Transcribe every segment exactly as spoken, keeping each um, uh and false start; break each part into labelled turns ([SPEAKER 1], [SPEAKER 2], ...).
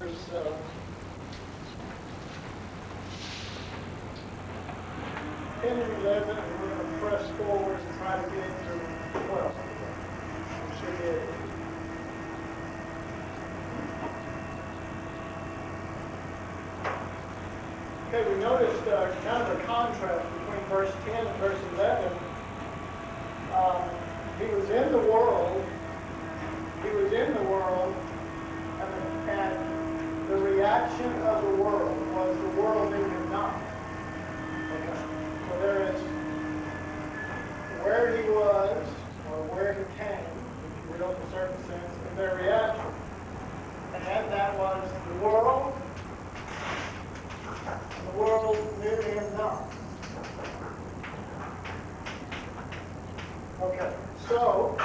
[SPEAKER 1] uh, ten and eleven, and we're going to press forward and try to get into twelve. We should be able to. Okay, we noticed uh, kind of a contrast between verse ten and verse eleven. Um, he was in the world. He was in the world, and, and the reaction of the world was the world knew him not. Okay. So there is where he was, or where he came, if you will, in a certain sense, and their reaction. And that was the world. The world knew him not. Okay, so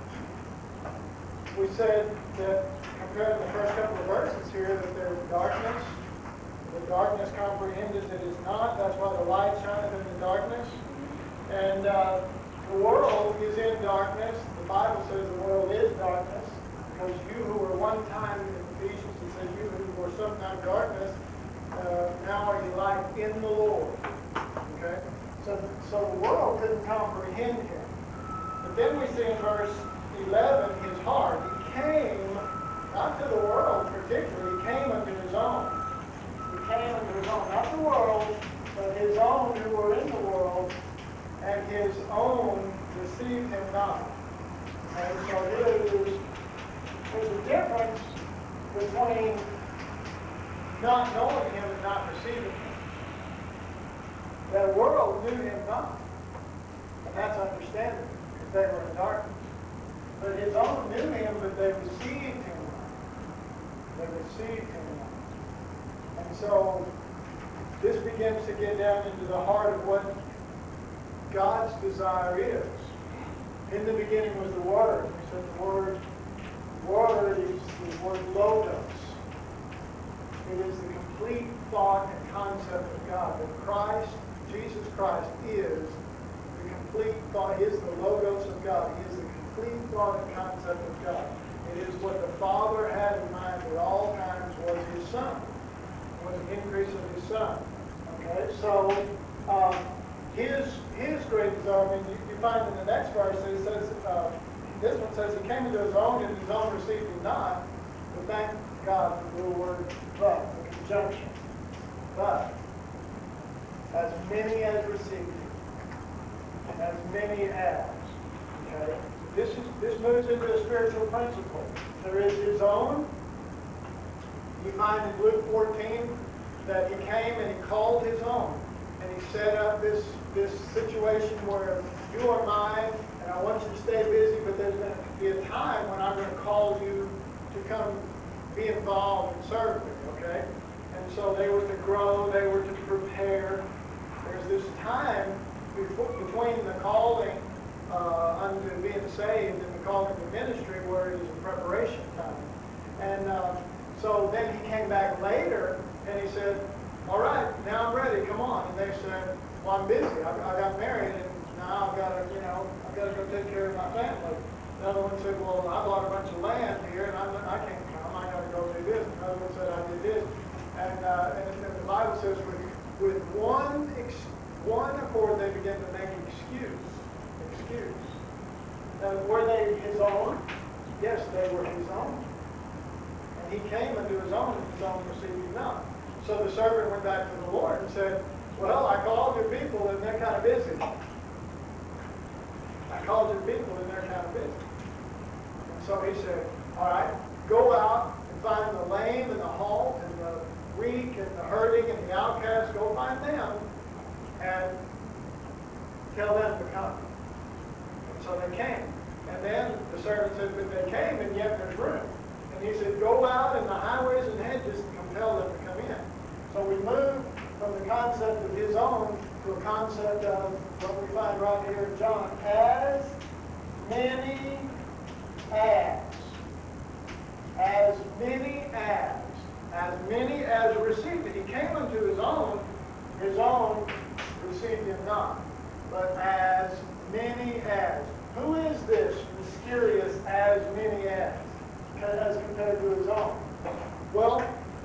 [SPEAKER 1] we said that compared to the first couple of verses here, that there was darkness. The darkness comprehended that is not. That's why the light shineth in the darkness. And uh, the world is in darkness. The Bible says the world is darkness, because you who were one time, in Ephesians, it says you who were sometime darkness, Uh, now are you light in the Lord. Okay? So, so the world couldn't comprehend him. But then we see in verse eleven his heart. He came, not to the world particularly, he came unto his own. He came unto his own, not the world, but his own who were in the world, and his own received him not. And so there's, there's a difference between not knowing him and not receiving him. The world knew him not. And that's understandable, because they were in darkness. But his own knew him, but they received him not. They received him not. And so this begins to get down into the heart of what God's desire is. In the beginning was the Word. We said the word, word is the word logos. It is the complete thought and concept of God. That Christ, Jesus Christ, is the complete thought, is the logos of God. He is the complete thought and concept of God. It is what the Father had in mind at all times was his Son, was the increase of his Son. Okay, so um, his his great desire, I mean, you, you find in the next verse, it says, uh, this one says, he came into his own, and his own received him not. But thank God for the little word but, the conjunction. But, as many as received him, as many as. Okay? This is this moves into a spiritual principle. There is his own. You find in Luke fourteen that he came and he called his own. And he set up this, this situation where you are mine, and I want you to stay busy, but there's going to be a time when I'm going to call you to come be involved and serve me, okay? And so they were to grow, they were to prepare. There's this time before, between the calling uh, unto being saved and the calling to ministry where it is a preparation time. And uh, so then he came back later and he said, all right, now I'm ready, come on. And they said, well, I'm busy. I, I got married and now I've got to, you know, I've got to go take care of my family. Another one said, well, I bought a bunch of land here and I'm, I can't come. I got to go do this. Another one said, I did this. And, uh, and, and the Bible says, with, with one ex one accord, they began to make excuse. Excuse. Now, were they his own? Yes, they were his own. And he came unto his own, and his own received him not. So the servant went back to the Lord and said, well, I called your people and they're kind of busy. I called your people and they're kind of busy. And so he said, all right, go out and find the lame and the halt and the weak and the hurting and the outcast. Go find them and tell them to come. And so they came. And then the servant said, but they came and yet there's room. And he said, go out in the highways and hedges and compel them to come in. So we move from the concept of his own to a concept of what we find right here in John. As many as. As many as. As many as received it. He came unto his own. His own received him not. But as many as. Who is this mysterious as many as? As compared to his own? Well,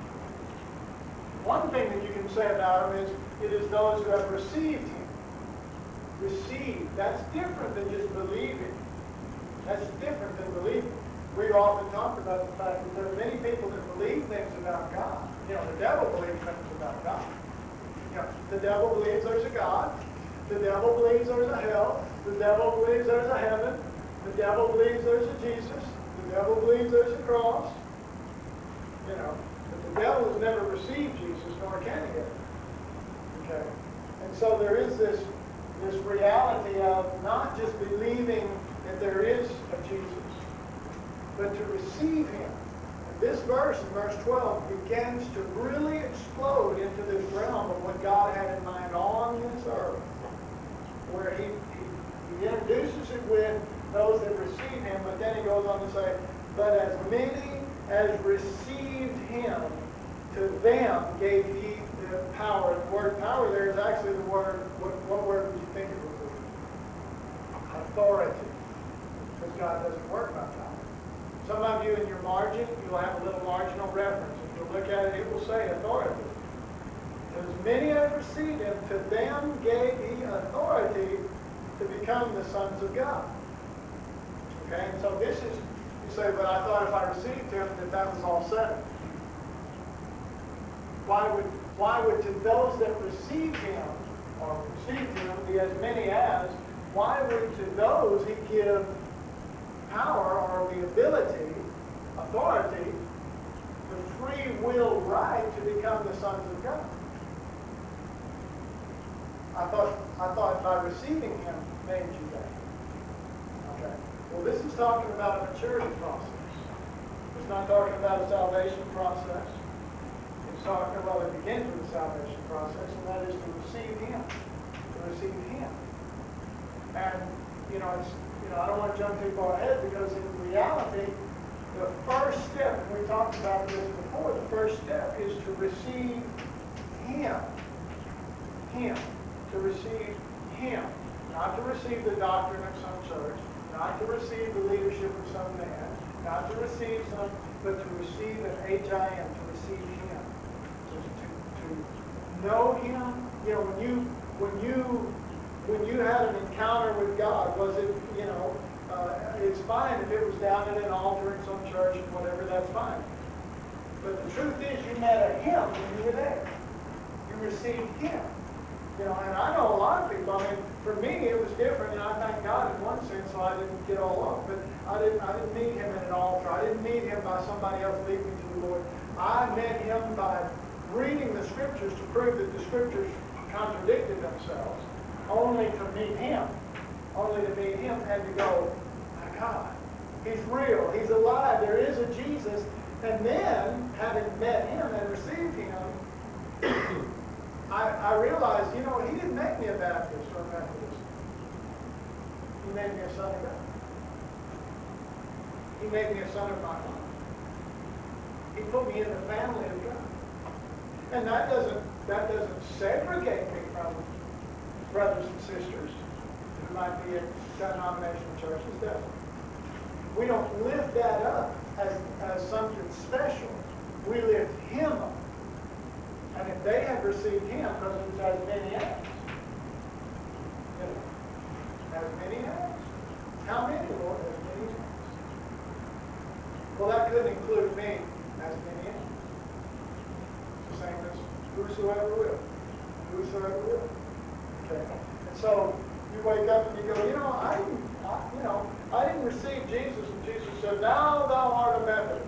[SPEAKER 1] about him is, it is those who have received him. Received. That's different than just believing. That's different than believing. We've often talked about the fact that there are many people that believe things about God. You know, the devil believes things about God. You know, the devil believes there's a God. The devil believes there's a hell. The devil believes there's a heaven. The devil believes there's a Jesus. The devil believes there's a cross. You know, but the devil has never received Jesus, nor can he ever. Okay? And so there is this, this reality of not just believing that there is a Jesus, but to receive him. And this verse, in verse twelve, begins to really explode into this realm of what God had in mind on this earth, where he, he, he introduces it with those that receive him, but then he goes on to say, but as many as received him, to them gave he the power. The word power there is actually the word, what, what word would you think it would be? Authority. Because God doesn't work by power. Some of you in your margin, you'll have a little marginal reference. If you look at it, it will say authority. As many as received him, to them gave he authority to become the sons of God. Okay, and so this is, you say, but I thought if I received him, that that was all settled. Why would, why would to those that received him, or received him, be as many as, why would to those he give power or the ability, authority, the free will right to become the sons of God? I thought, I thought by receiving him made you that. Okay. Well, this is talking about a maturity process. It's not talking about a salvation process. It's talking about, well, it begins with the salvation process, and that is to receive him. To receive him. And, you know, it's, you know, I don't want to jump too far ahead, because in reality, the first step, and we talked about this before, the first step is to receive him. Him. To receive him. Not to receive the doctrine of some church, not to receive the leadership of some man, not to receive some, but to receive an H I M, to receive him. To, to, to know him. You know, when you, when you When you had an encounter with God, was it, you know, uh, it's fine if it was down at an altar in some church and whatever, that's fine. But the truth is, you met a him when you were there. You received him. You know, and I know a lot of people, I mean, for me it was different, and I thank God in one sense, so I didn't get all up. But I didn't, I didn't meet him at an altar. I didn't meet him by somebody else leading me to the Lord. I met him by reading the Scriptures to prove that the Scriptures contradicted themselves. Only to meet him. Only to meet him and to go, my God, he's real. He's alive. There is a Jesus. And then, having met him and received him, I, I realized, you know, he didn't make me a Baptist or a Methodist. He made me a son of God. He made me a son of my God. He put me in the family of God. And that doesn't, that doesn't segregate me from brothers and sisters who might be in denominational churches, does it? We don't lift that up as, as something special. We lift him up. And if they have received him, because it's as many as. You know, as many as. How many, Lord? As many as. Well, that could include me, as many as. It's the same as whosoever will. Whosoever will. Okay. And so you wake up and you go, you know, I didn't, I, you know, I didn't receive Jesus, and Jesus said, now thou art a Methodist.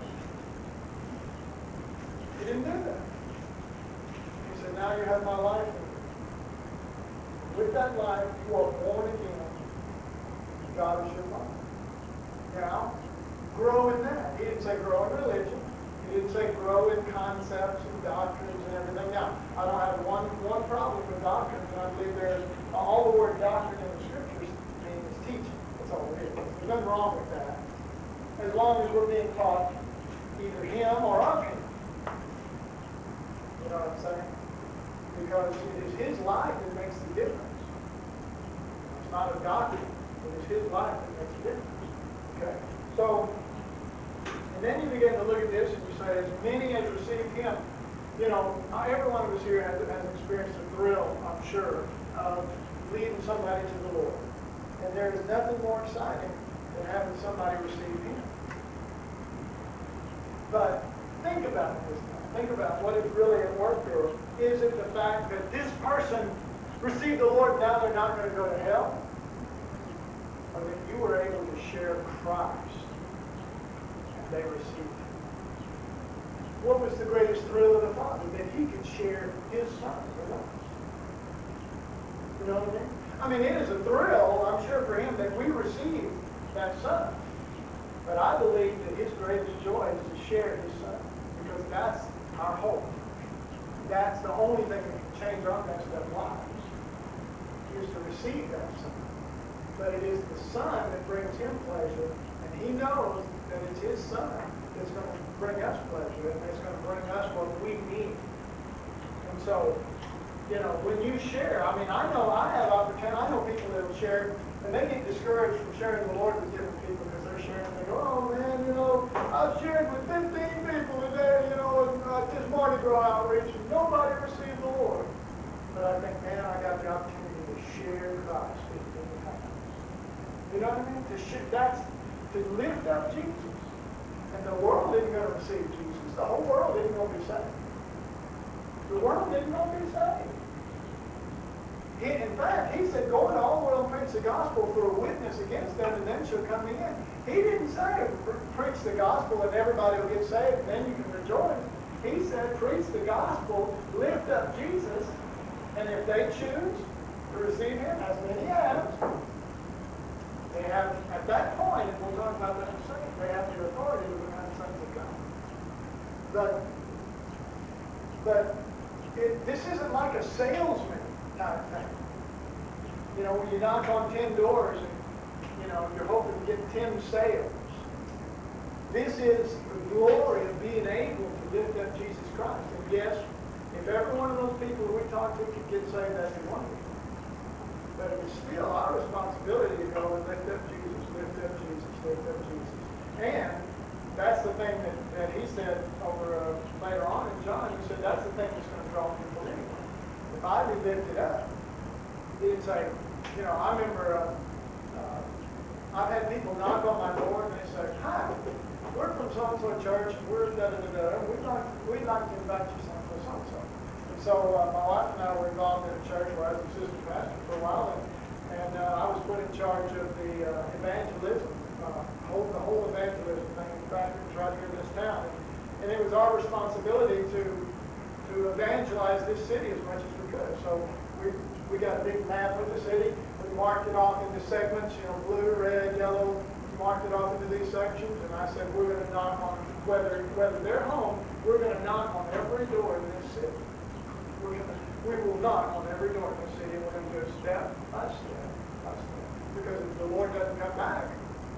[SPEAKER 1] He didn't do that. He said, now you have my life in you. With that life, you are born again. God is your life. Now, grow in that. He didn't say grow in religion. He didn't say grow in concepts and doctrines and everything. Now, I don't have one, one problem with doctrines, and I believe there's all the word doctrine in the Scriptures means teaching. That's all it is. There's nothing wrong with that, as long as we're being taught either him or of him. You know what I'm saying? Because it is his life that makes the difference. It's not a doctrine. It is his life that makes the difference. Okay? So, and then you begin to look at this and you say, as many as received him, you know, every one of us here has, has experienced a thrill, I'm sure, of leading somebody to the Lord. And there is nothing more exciting than having somebody receive Him. But think about it this time. Think about what is really at work there. Is it the fact that this person received the Lord and now they're not going to go to hell? Or that you were able to share Christ and they received Him? What was the greatest thrill of the Father? That He could share His Son with us. You know what I mean? I mean, it is a thrill, I'm sure, for Him that we receive that Son. But I believe that His greatest joy is to share His Son. Because that's our hope. That's the only thing that can change our messed up lives. Is to receive that Son. But it is the Son that brings Him pleasure. And He knows that it's His Son that's going to bring us pleasure. And it's going to bring us what we need. And so, you know, when you share, I mean, I know I have opportunity. I know people that will share, and they get discouraged from sharing the Lord with different people because they're sharing. They go, oh man, you know, I've shared with fifteen people today, you know, and uh, this Mardi Gras outreach, and nobody received the Lord. But I think, man, I got the opportunity to share Christ fifteen times. You know what I mean? To share, that's to lift up Jesus. And the world isn't going to receive Jesus. The whole world isn't going to be saved. The world isn't going to be saved. He, in fact, He said, go into all the world and preach the gospel for a witness against them, and then she'll come in. He didn't say, preach the gospel and everybody will get saved, and then you can rejoice. He said, preach the gospel, lift up Jesus, and if they choose to receive Him, as many have, they have, at that point, and we'll talk about that in a second, they have the authority to become sons of God. But, but it, this isn't like a salesman type thing. You know, when you knock on ten doors and, you know, you're hoping to get ten sales. This is the glory of being able to lift up Jesus Christ. And yes, if every one of those people we talk to could get saved, that'd be wonderful. But it was still our responsibility to go and lift up Jesus, lift up Jesus, lift up Jesus. And that's the thing that, that he said over uh, later on in John. He said that's the thing that's going to draw people anyway. If I be lifted up, he didn't say, you know, I remember uh, uh, I've had people knock on my door and they say, hi, we're from so-and-so church, and we're da-da-da-da, and we'd like, we'd like to invite you to so-and-so. And so uh, my wife and I were involved in a church where I was assistant pastor for a while, and, and uh, I was put in charge of the uh, evangelism, uh, whole, the whole evangelism thing. In fact, it was right here in this town. And, and it was our responsibility to to evangelize this city as much as we could. So we, we got a big map of the city. We marked it off into segments, you know, blue, red, yellow. We marked it off into these sections. And I said, we're going to knock on, whether whether they're home, we're going to knock on every door in this city. We're gonna, we will knock on every door in this city. And we're going to do it step by step by step. Because if the Lord doesn't come back,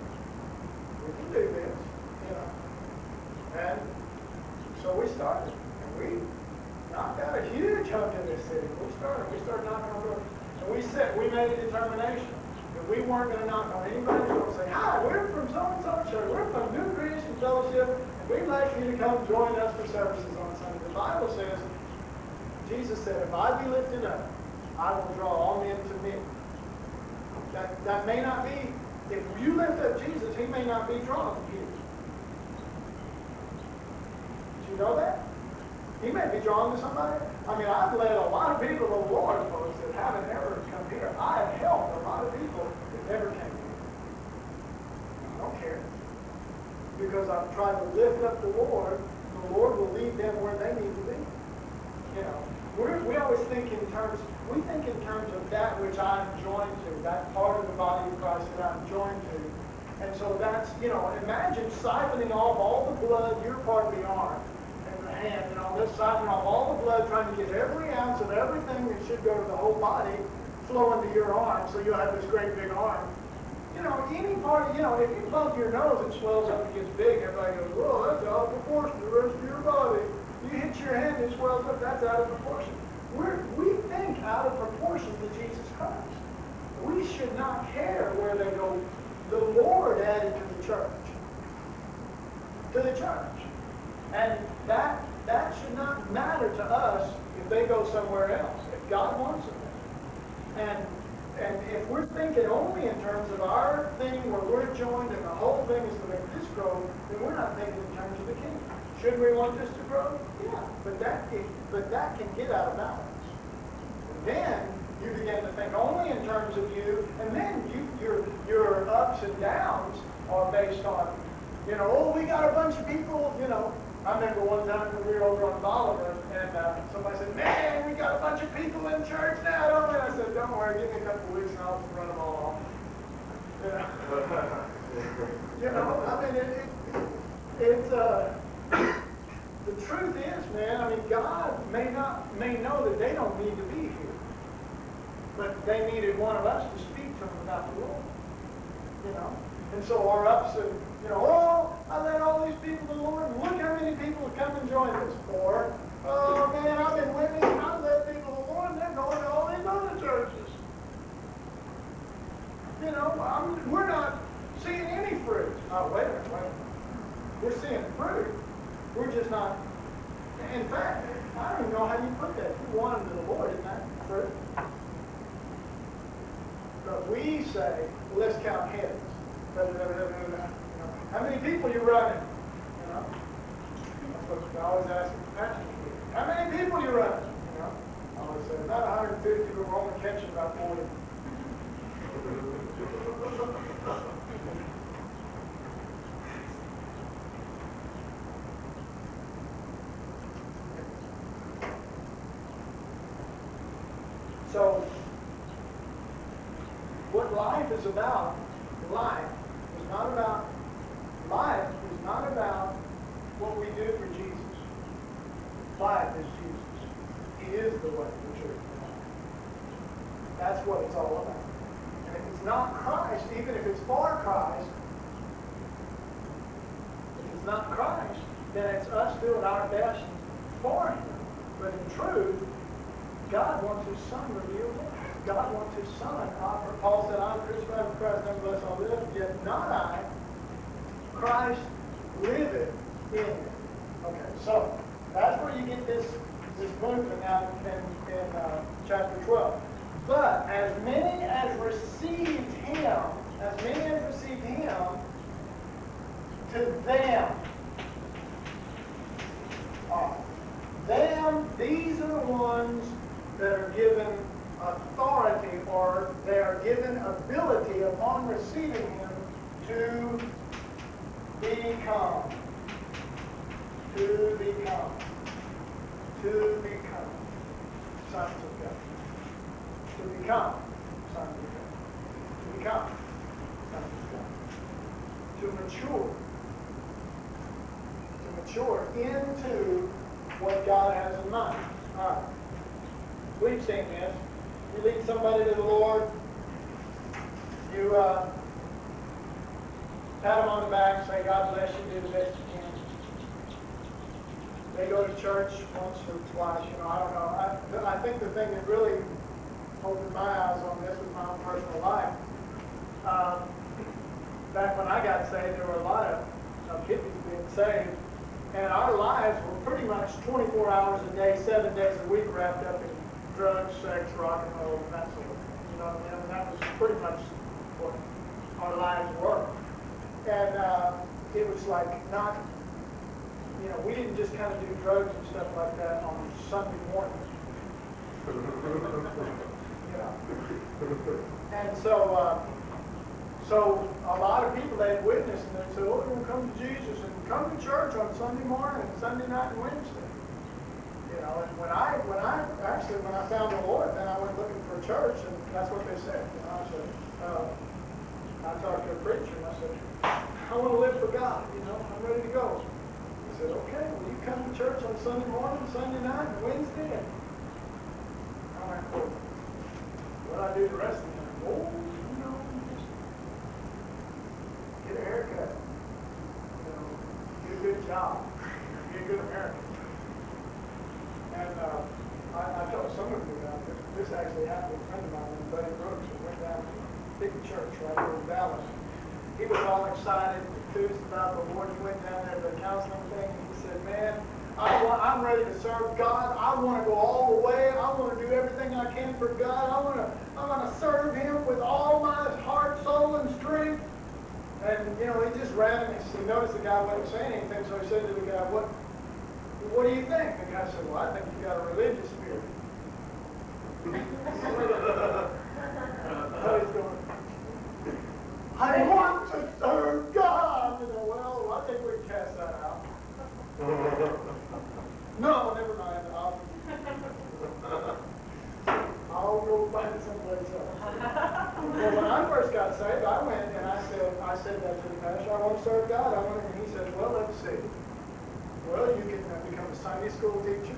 [SPEAKER 1] we can do this, you know. And so we started. And we knocked out a huge hunk in this city. We started. We started knocking on doors. And we said, we made a determination that we weren't going to knock on anybody's door and say, hi, we're from so-and-so church. We're from New Creation Fellowship, and we'd like you to come join us for services on Sunday. The Bible says, Jesus said, if I be lifted up, I will draw all men to me. That, that may not be, if you lift up Jesus, He may not be drawn to you. Did you know that? He may be drawn to somebody. I mean, I've led a lot of people to the Lord, folks, that haven't ever come here. I have helped a lot of people that never came here. I don't care. Because I've tried to lift up the Lord, the Lord will lead them where they need to be. You know, we're, we always think in terms, we think in terms of that which I'm joined to, that part of the body of Christ that I'm joined to. And so that's, you know, imagine siphoning off all the blood, your part of the arm, hand, and on this side, and all the blood, trying to get every ounce of everything that should go to the whole body flow into your arm, so you'll have this great big arm. You know, any part, you know, if you plug your nose, it swells up and gets big. Everybody goes, whoa, that's out of proportion to the rest of your body. You hit your hand, it swells up, that's out of proportion. We're, we think out of proportion to Jesus Christ. We should not care where they go. The Lord added to the church. To the church. And that that should not matter to us if they go somewhere else, if God wants them there. And, and if we're thinking only in terms of our thing where we're joined and the whole thing is to make this grow, then we're not thinking in terms of the kingdom. Should we want this to grow? Yeah, but that, but that can get out of balance. And then you begin to think only in terms of you, and then you, your, your ups and downs are based on, you know, oh, we got a bunch of people, you know. I remember one time when we were over on Bolivar, and uh, somebody said, man, we got a bunch of people in church now, don't we? I said, don't worry, give me a couple of weeks and I'll run them all off. You know, you know I mean, it, it, it's, uh, the truth is, man, I mean, God may not, may know that they don't need to be here, but they needed one of us to speak to them about the Lord, you know. And so our ups and, you know, oh, I led all these people to the Lord, and look how many people have come and joined us. Or, oh, man, I've been witnessing, I've led people to the Lord, and they're going to all these other churches. You know, I'm, we're not seeing any fruit. Oh, wait a minute, wait a minute. We're seeing fruit. We're just not. In fact, I don't even know how you put that. You want them to the Lord, isn't that fruit? But we say, well, let's count heads. Da, da, da, da, da, da. You know, how many people you running? You know, that's what I always ask the pastor. How many people you running? You know, I always say about one hundred fifty, but we're only catching about forty. So, what life is about, life is not about, life is not about what we do for Jesus. Life is Jesus. He is the way, the truth, and the life. That's what it's all about. And if it's not Christ, even if it's for Christ, if it's not Christ, then it's us doing our best for Him. But in truth, God wants His Son revealed in us. God wants His Son. Paul said, I'm crucified with Christ, nevertheless I live, yet not I. Christ liveth in me. Okay, so that's where you get this, this movement out in, in uh, chapter twelve. But as many as received Him, as many as received Him, to them, uh, them, these are the ones that are given authority, or they are given ability upon receiving Him to become, to become, to become sons of God. To become sons of God. To become sons of God. To mature. To mature into what God has in mind. All right. We've seen this. You lead somebody to the Lord, you uh, pat them on the back, say, God bless you, do the best you can. They go to church once or twice, you know, I don't know. I, I think the thing that really opened my eyes on this was my own personal life. Um, back when I got saved, there were a lot of, of hippies being saved, and our lives were pretty much twenty-four hours a day, seven days a week wrapped up in drugs, sex, rock and roll, and that sort of thing. You know what I mean? And that was pretty much what our lives were. And uh, it was like not, you know, we didn't just kind of do drugs and stuff like that on Sunday morning. You know. And so, uh, so a lot of people, they had witnessed and they said, oh, we're going to come to Jesus and come to church on Sunday morning and Sunday night and Wednesday. You know, and when I, when I, actually, when I found the Lord, then I went looking for a church, and that's what they said. You know, I said, uh, I talked to a preacher, and I said, I want to live for God, you know, I'm ready to go. He said, okay, well, you come to church on Sunday morning, Sunday night, and Wednesday, and I'm like, well, what do I do the rest of the time? Oh, you know, just get a haircut, you know, do a good job, be a good American. And uh, I, I told some of you about this. This actually happened with a friend of mine, Buddy Brooks, who went down to a big church right here in Dallas. He was all excited, enthused about the Lord. He went down there to the counseling thing, and he said, man, I want, I'm ready to serve God. I want to go all the way. I want to do everything I can for God. I want to, I want to serve Him with all my heart, soul, and strength. And, you know, he just ran and he noticed the guy wasn't saying anything, so he said to the guy, what, what do you think? The guy said, well, I think you got a religious spirit. So he's going, I want to serve God. You know, well, I think we can cast that out. No, never mind. I'll, I'll go find it someplace else. Well, when I first got saved, I went and I said, I said that to the pastor, I want to serve God. I want to, and he said, well, let's see. Well, you can uh, become a Sunday school teacher.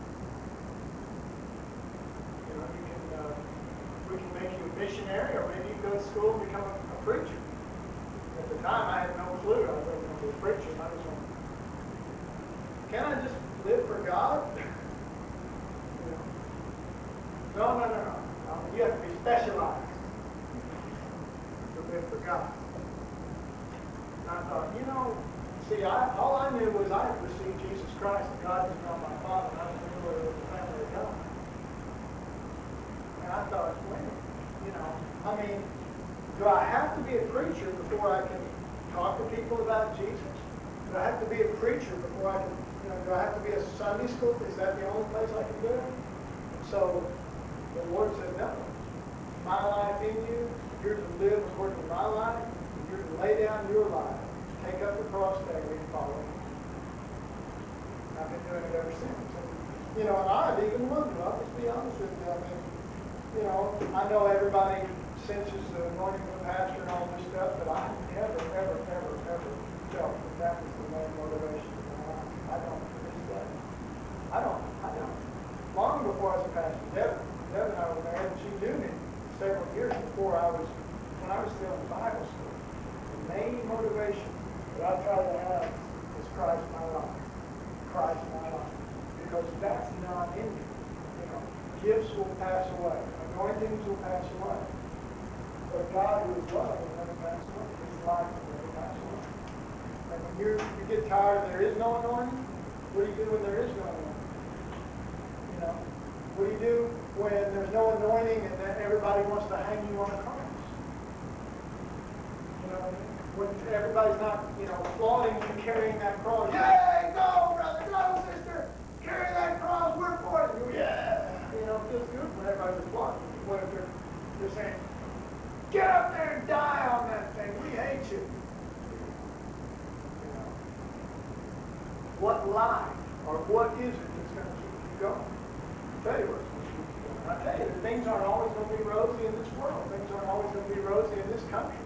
[SPEAKER 1] You know, you can, uh, we can make you a missionary, or maybe you can go to school and become a, a preacher. At the time, I had no clue. I was going to be a preacher. I was going, can I just live for God? You know, no, no, no, no. no. You have to be specialized to live for God. And I thought, you know, see, I, all I knew was I had received Jesus Christ, and God was not my Father, and I was a member of the family of God. And I thought, wait, you know, I mean, do I have to be a preacher before I can talk to people about Jesus? Do I have to be a preacher before I can, you know, do I have to be a Sunday school? Is that the only place I can do it? And so the Lord said, no. My life in you, you're to live according to my life, and you're to lay down your life. Take up the cross daily and follow me. I've been doing it ever since. And, you know, and I've even wondered, I'll just be honest with you. I mean, you know, I know everybody senses the anointing of the pastor and all this stuff, but I never, ever, ever, ever felt that that was the main motivation of my life. I don't to this day. I don't. I don't. Long before I was a pastor, Deb, Deb and I were married, and she knew me several years before I was, when I was still in Bible school. The main motivation that I try to have is Christ in my life. Christ in my life. Because that's not in me. You know, gifts will pass away. Anointings will pass away. But God who is love will never pass away. His life will never pass away. And when you're, you get tired and there is no anointing, what do you do when there is no anointing? You know, what do you do when there's no anointing and then everybody wants to hang you on a cross? You know what I mean? When everybody's not, you know, applauding you carrying that cross. Yay, go, brother, go, sister. Carry that cross, we're for it. Yeah. You know, it feels good when everybody's applauding. What if they're, they're saying, get up there and die on that thing. We hate you. You know, what life or what is it that's going to keep you going? I'll tell you what's going to keep you going. I'll tell you that things aren't always going to be rosy in this world. Things aren't always going to be rosy in this country.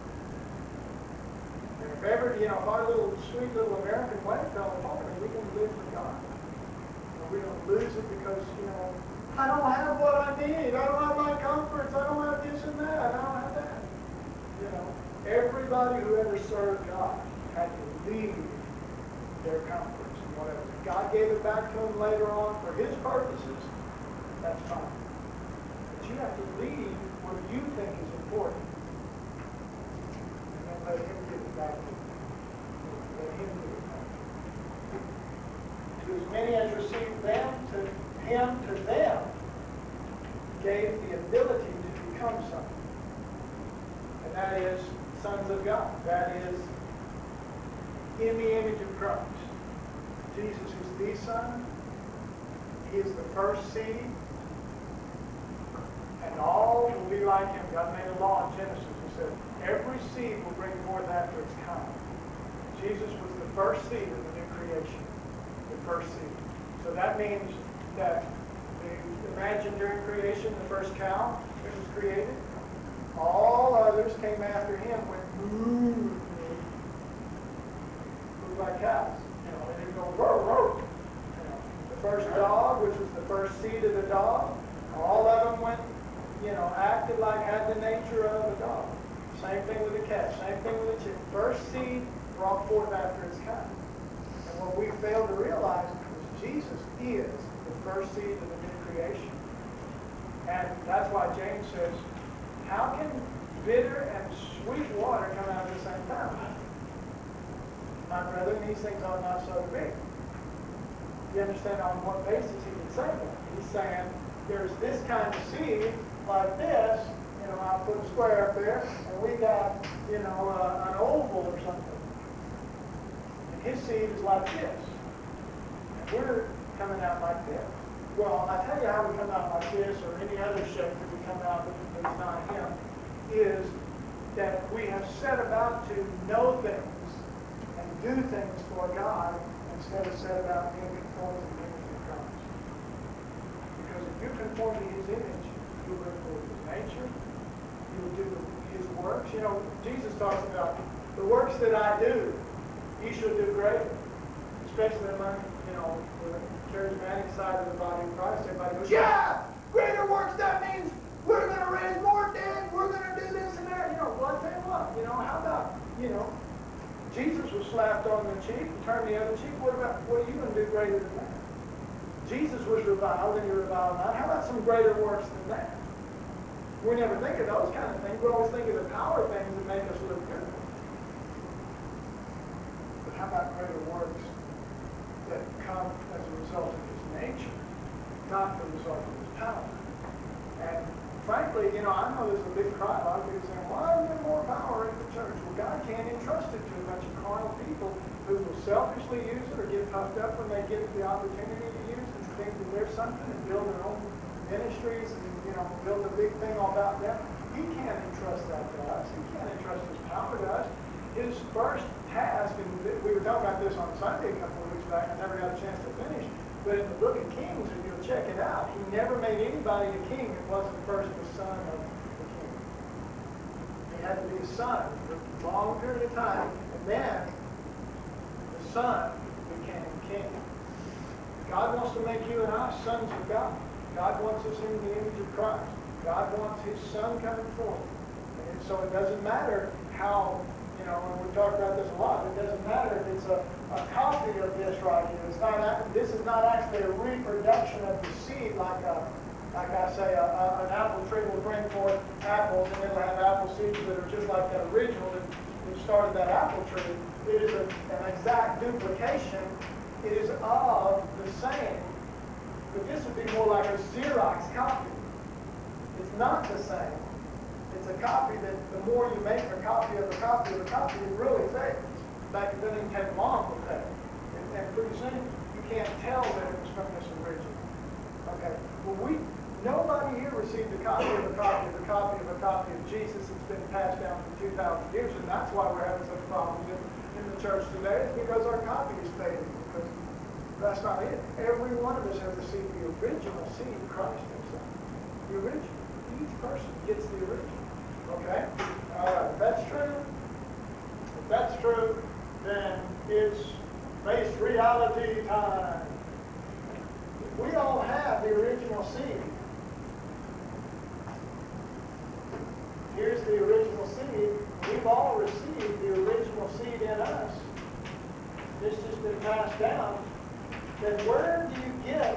[SPEAKER 1] And if ever, you know, if our little sweet little American way fell apart, we're going to live for God. And we're going to lose it because, you know, I don't have what I need. I don't have my comforts. I don't have this and that. I don't have that. You know, everybody who ever served God had to leave their comforts and whatever. God gave it back to them later on for His purposes. That's fine. But you have to leave what you think is important. And then let Him give it back to you. Let Him give it back to you. To as many as received them, to Him, to them, gave the ability to become something. And that is sons of God. That is in the image of Christ. Jesus is the Son. He is the first seed. And all will be like Him. God made a law in Genesis. He said, every seed will bring forth after its kind. Jesus was the first seed of the new creation. The first seed. So that means that, the, imagine during creation, the first cow that was created, all others came after Him, went moo, looked like cows. You know, and they go roar, roar. You know, the first dog, which was the first seed of the dog, all of them went, you know, acted like, had the nature of a dog. Same thing with the cat, same thing with the chicken. First seed brought forth after its kind. And what we fail to realize is Jesus is the first seed of the new creation. And that's why James says, how can bitter and sweet water come out at the same time? My brethren, these things ought not so to be. You understand on what basis he can say that? He's saying there's this kind of seed like this, you know, I'll put a square up there, and we got, you know, uh, an oval or something. And his seed is like this. And we're coming out like this. Well, I tell you how we come out like this, or any other shape that we come out that's not him, is that we have set about to know things and do things for God instead of set about being conformed to the image of Christ. Because if you conform to his image, you will live for his nature, you will do his works. You know, Jesus talks about the works that I do, you shall do greater. Especially among, you know, the charismatic side of the body of Christ. Everybody goes, yeah, greater works, that means we're going to raise more dead, we're going to do this and that. You know, well, I tell you what, you know, how about, you know, Jesus was slapped on the cheek and turned the other cheek. What about, what are you going to do greater than that? Jesus was reviled and you revile not. How about some greater works than that? We never think of those kind of things. We always think of the power things that make us look good. But how about greater works that come as a result of his nature, not the result of his power? And frankly, you know, I know there's a big cry. A lot of people saying, why are there more power in the church? Well, God can't entrust it to a bunch of carnal people who will selfishly use it or get puffed up when they get the opportunity to use it and think that there's something and build their own ministries and, you know, build a big thing all about them. He can't entrust that to us. He can't entrust his power to us. His first task, and we were talking about this on Sunday a couple of weeks back, I never got a chance to finish, but in the book of Kings, if you'll check it out, he never made anybody a king that wasn't first the son of the king. He had to be a son for a long period of time, and then the son became king. God wants to make you and I sons of God. God wants us in the image of Christ. God wants his son coming forth. And so it doesn't matter how, you know, and we talk about this a lot, it doesn't matter if it's a, a copy of this right here. It's not, this is not actually a reproduction of the seed like a, like I say, a, a, an apple tree will bring forth apples, and it'll have apple seeds that are just like that original that, that started that apple tree. It is a, an exact duplication. It is of the same, but this would be more like a Xerox copy. It's not the same. It's a copy that the more you make a copy of a copy of a copy, it really fades. In fact, it doesn't even take long to fade. And, and pretty soon, you can't tell that it was from this original. Okay, well, we, nobody here received a copy of a copy of a copy of a copy of Jesus. It's been passed down for two thousand years, and that's why we're having such problems in, in the church today. It's because our copy is fading. Because that's not it. Every one of us has received the original seed, Christ himself. The original. Each person gets the original. Okay? All right. If that's true, if that's true, then it's face reality time. We all have the original seed. Here's the original seed. We've all received the original seed in us. This has been passed down. Then where do you get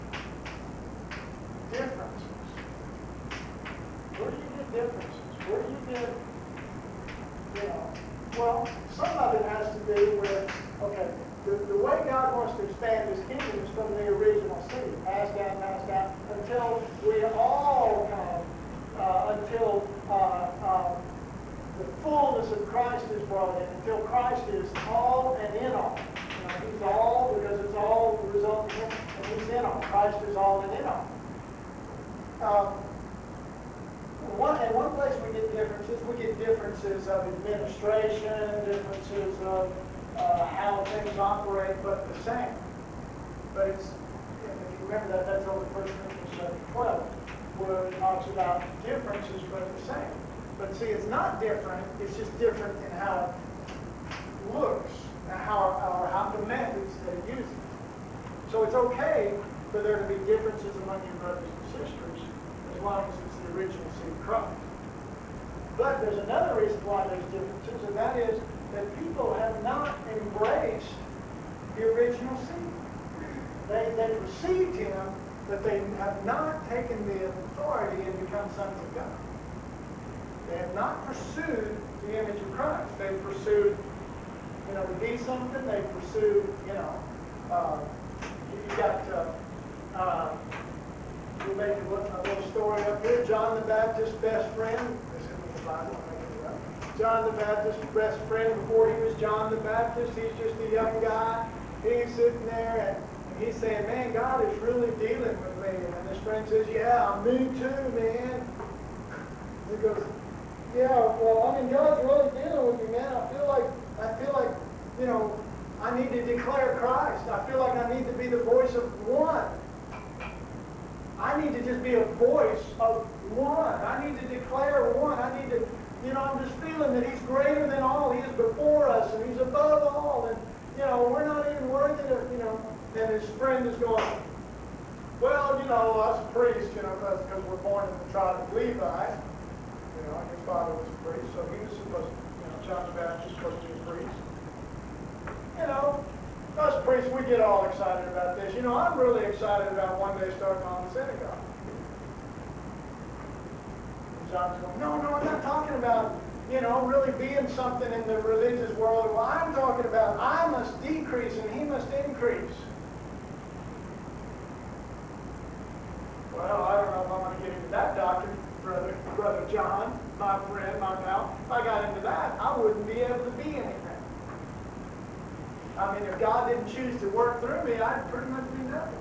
[SPEAKER 1] differences? Where do you get differences? Where do you get, you know, well, some of it has to do with, okay, the, the way God wants to expand his kingdom is from the original seed, passed down, passed down, until we all come, uh, until uh, uh, the fullness of Christ is brought in, until Christ is all and in all. You know, he's all because it's all the result of him, and he's in all. Christ is all and in all. Um, one, in one place we get differences. We get differences of administration, differences of uh, how things operate, but the same. But it's, if you remember that, that's over First Corinthians twelve, where it talks about differences but the same. But see, it's not different, it's just different in how it looks, and how, or how the methods that it uses. So it's okay for there to be differences among your brothers and sisters, as long as it's the original seed of Christ. But there's another reason why there's differences, and that is that people have not embraced the original seed. They, they've received him, but they have not taken the authority and become sons of God. They have not pursued the image of Christ. They've pursued, you know, to be something. They've pursued, you know, uh, you got, uh, uh, we'll make a little, a little story up here. John the Baptist's best friend, this isn't the Bible, I'm making it up. John the Baptist's best friend before he was John the Baptist, he's just a young guy. He's sitting there and he's saying, man, God is really dealing with me. And his friend says, yeah, me too, man. He goes, yeah, well, I mean, God's really dealing with me, man. I feel like, I feel like, you know, I need to declare Christ. I feel like I need to be the voice of one. I need to just be a voice of one. I need to declare one. I need to, you know, I'm just feeling that he's greater than all. He is before us, and he's above all. And, you know, we're not even worthy to, you know. And his friend is going, well, you know, us priests, you know, because we're born in the tribe of Levi. You know, his father was a priest, so he was supposed to, you know, John the Baptist was supposed to be a priest. You know, us priests, we get all excited about this. You know, I'm really excited about one day starting on the synagogue. And John's going, no, no, I'm not talking about, you know, really being something in the religious world. Well, I'm talking about I must decrease and he must increase. Well, I don't know if I'm going to get into that doctrine, brother, brother John, my friend, my pal. If I got into that, I wouldn't be able to be anything. I mean, if God didn't choose to work through me, I'd pretty much be nothing.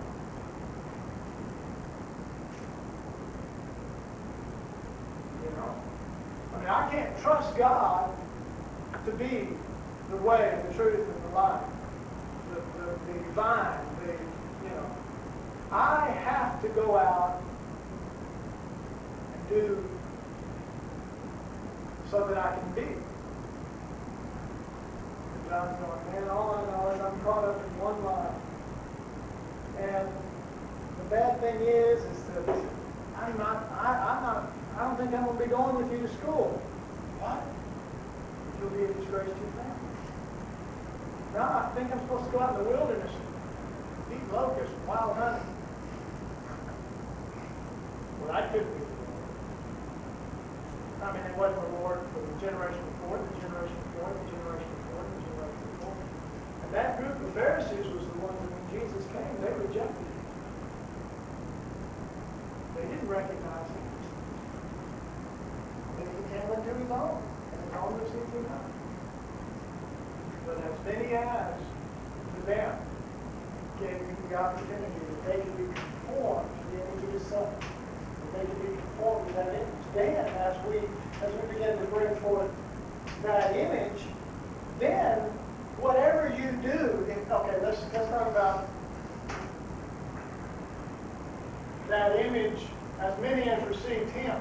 [SPEAKER 1] You know? I mean, I can't trust God to be the way, the truth, and the life. The, the, the divine, the, you know. I have to go out and do so that I can be. And John's going, man, all I know is I'm caught up in one line. And the bad thing is, is that I'm not, I, I'm not, I don't think I'm going to be going with you to school. What? You'll be a disgrace to your family. No, I think I'm supposed to go out in the wilderness and eat locusts and wild honey. Well, that couldn't be the Lord. I mean, it wasn't the Lord for the generation before, the generation before, the generation before, the generation before. And that group of Pharisees was the ones that when Jesus came, they rejected him. They didn't recognize him. And he came unto his own, and his own received him not. But as many as to them gave him the opportunity that they could be conformed to the image of his Son. They can be conformed to that image. Then, as we as we begin to bring forth that image, then whatever you do, if, okay, let's let's talk about that image. As many as received him.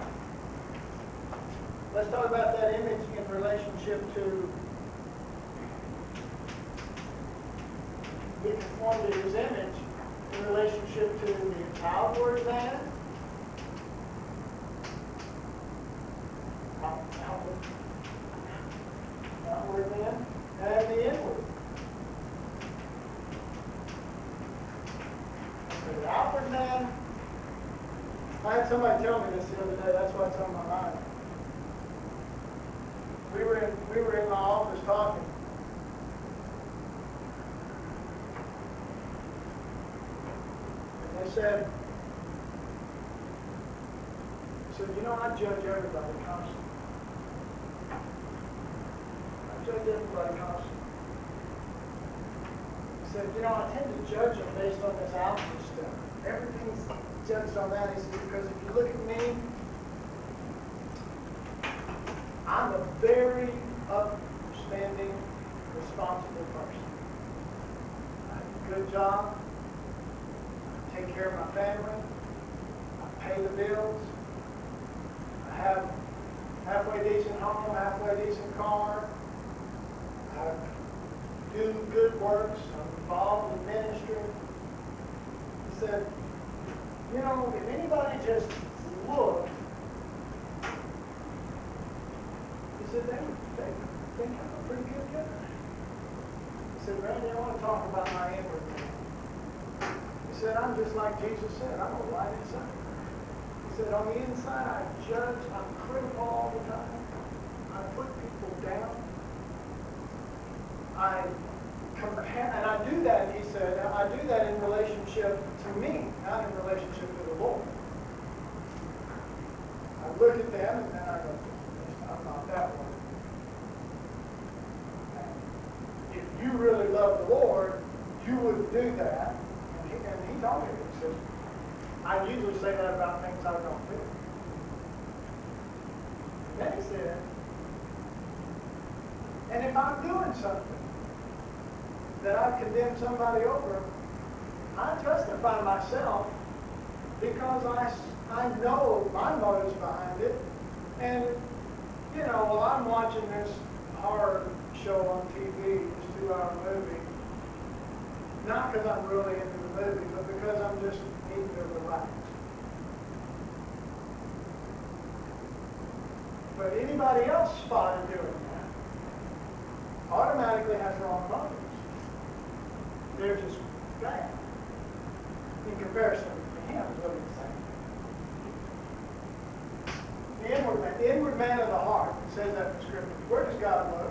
[SPEAKER 1] Let's talk about that image in relationship to be conformed to his image in relationship to the outward man. Outward, outward man, and the inward. The outward man, I had somebody tell me this the other day, that's why it's on my mind. We were in, we were in my office talking. And they said, they said, you know, I judge everybody constantly. Judge everybody constantly. He said, you know, I tend to judge them based on this outward stuff. Everything's judged on that. He said, because if you look at me, I'm a very upstanding, responsible person. I have a good job. I take care of my family. I pay the bills. I have halfway decent home, halfway decent car. I do good works. I'm involved in ministry. He said, you know, if anybody just looked, he said, they would they think I'm a pretty good guy. He said, Randy, I want to talk about my inward man. He said, I'm just like Jesus said, I'm a light inside. He said, on the inside, I judge, I'm critical all the time. I put people down. I compare, and I do that, he said, I do that in relation to me, not in relationship to the Lord. I look at them and then I go, I'm not that way. And if you really love the Lord, you would do that. And he, and he told me, he says, I usually say that about things I don't do. And then he said, and if I'm doing something that I've condemned somebody over, I justify myself because I, I know my motives behind it. And, you know, while I'm watching this horror show on T V, this two-hour movie, not because I'm really into the movie, but because I'm just needing to relax. But anybody else spotted doing that automatically has wrong motives. They're just bad. In comparison to him, is what he's saying. The inward man, the inward man of the heart, it says that in Scripture. Where does God look?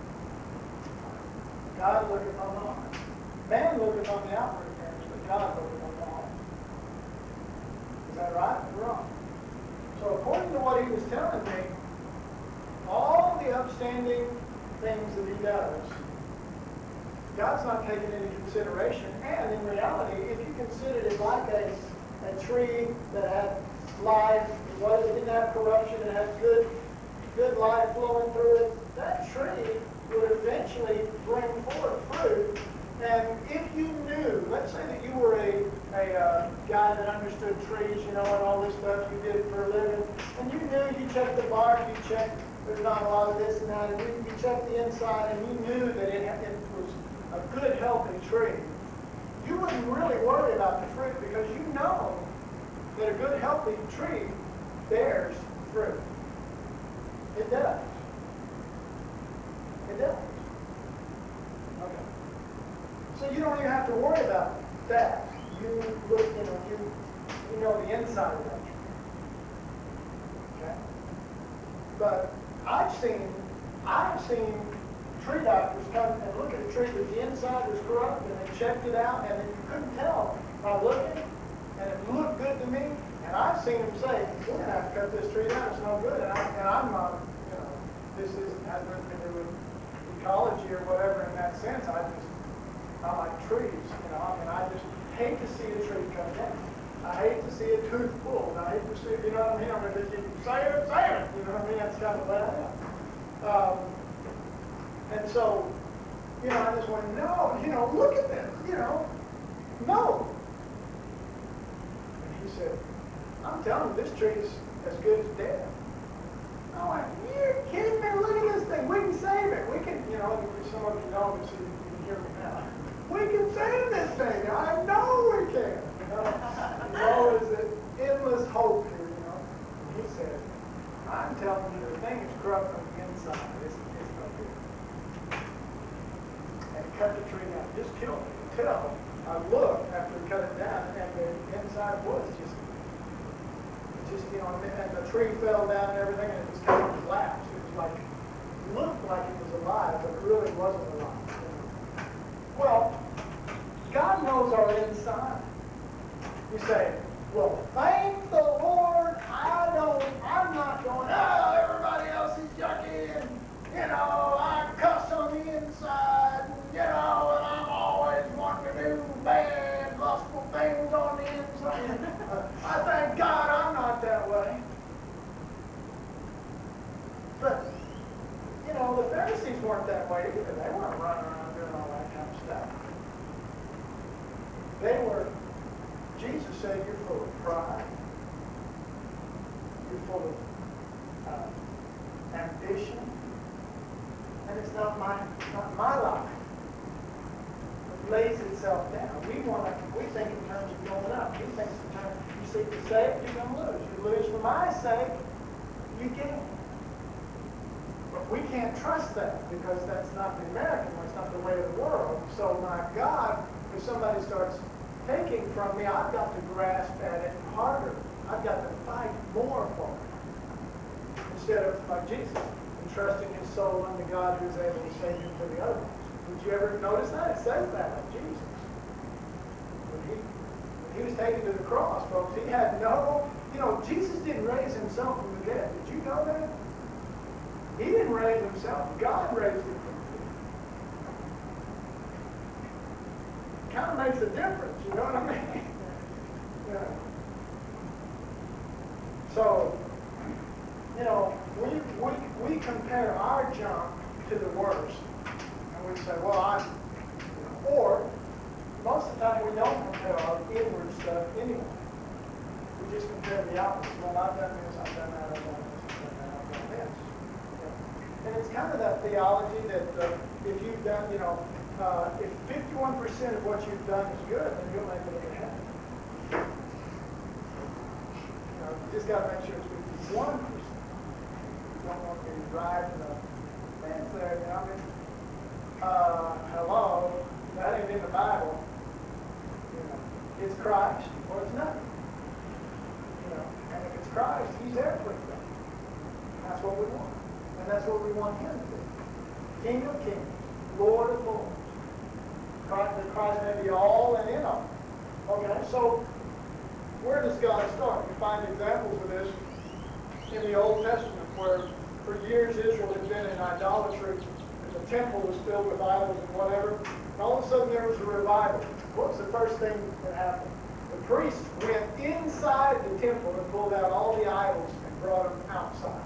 [SPEAKER 1] God looketh on the heart. Man looketh on the outward appearance, but God looketh on the heart. Is that right or wrong? So according to what he was telling me, all the upstanding things that he does, God's not taking into consideration. And in reality, if you considered it like a, a tree that had life, it, was, it didn't have corruption, it had good, good life flowing through it, that tree would eventually bring forth fruit. And if you knew, let's say that you were a, a uh, guy that understood trees, you know, and all this stuff you did for a living, and you knew, you checked the bark, you checked, there's not a lot of this and that, and you, you checked the inside, and you knew that it, it was a good, healthy tree, you wouldn't really worry about the fruit because you know that a good, healthy tree bears fruit. It does. It does. Okay. So you don't even have to worry about that. You look, you know, you, you know the inside of that tree. Okay? But I've seen, I've seen tree doctors come and look at a tree that the inside was corrupt, and they checked it out, and you couldn't tell by looking, and it looked good to me. And I've seen them say, "We're gonna have to cut this tree down. It's no good." And, I, and I'm not, you know, this isn't has nothing to do with ecology or whatever in that sense. I just, I like trees, you know. I mean, I just hate to see a tree cut down. I hate to see a tooth pulled. I hate to see, you know what I mean? I mean, if you say it, say it. You know what I mean? That's kind of bad. Um, And so, you know, I just went, no, you know, look at this, you know, no. And he said, I'm telling you, this tree is as good as dead. I went, you're kidding me, look at this thing, we can save it. We can, you know, some of you know, so you can hear me now. We can save this thing, I know we can. You know, there's always an endless hope here, you know. And he said, I'm telling you, the thing is corrupt on the inside. It's, it's no good. And he cut the tree down, just killed it until I looked after he cut it down, and the inside was just, just you know, and the tree fell down and everything, and it just kind of collapsed. It was like, it looked like it was alive, but it really wasn't alive. Well, God knows our inside. You say, well, thank the Lord, I don't, I'm not going, oh, everybody else is yucky, and, you know, I cuss on the inside, and, you know, and I'm always wanting to do bad, lustful things on the inside. uh, I thank God I'm not that way. But, you know, the Pharisees weren't that way either. They weren't running around doing all that kind of stuff. They were, Jesus said, you're full of pride. You're full of uh, ambition. And it's not my, not my life. It lays itself down. We want to, we think in terms of going up. He thinks in terms, you seek to save, you're going to lose. You lose for my sake, you gain. But we can't trust that because that's not the American way. It's not the way of the world. So my God, if somebody starts taking from me, I've got to grasp at it harder. I've got to fight more for it. Instead of, like Jesus, entrusting his soul unto God who is able to save him for the other ones. Did you ever notice that? It says that of Jesus. When he, when He was taken to the cross, folks. He had no, you know, Jesus didn't raise himself from the dead. Did you know that? He didn't raise himself. God raised him from the dead. Kind of makes a difference, you know what I mean? Yeah. So, you know, we, we, we compare our junk to the worst. And we say, well, I'm, you know, or most of the time we don't compare our inward stuff anyway. We just compare the outward. Well, I've done this, I've done that, I've done this, I've done that, I've done this. Yeah. And it's kind of that theology that uh, if you've done, you know, uh, if fifty-one percent of what you've done is good, then you'll make it into heaven. You know, you just got to make sure it's fifty-one percent. You don't want to be driving the fence there, you know, I mean, uh, hello, that ain't in the Bible. You know, it's Christ or it's nothing. You know, and if it's Christ, He's everything. That's what we want. And that's what we want Him to be. King of kings, Lord of lords. Christ, that Christ may be all and in all. Okay, so where does God start? We find examples of this in the Old Testament where for years Israel had been in idolatry. The temple was filled with idols and whatever. And all of a sudden there was a revival. What was the first thing that happened? The priests went inside the temple and pulled out all the idols and brought them outside.